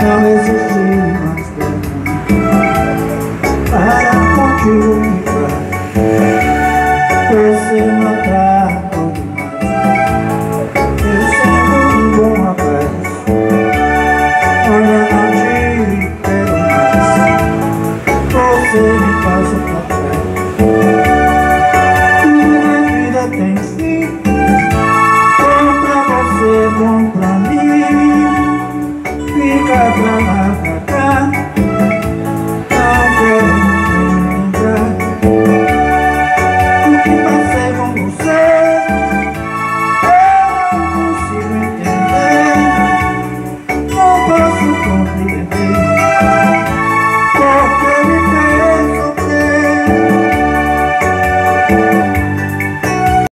Não existi mais tempo para contigo ficar. Você maltrata demais, eu sendo um bom rapaz. Olha, não te quero mais, você me faz o papel. Tudo na vida tem fim, bom pra você, bom pra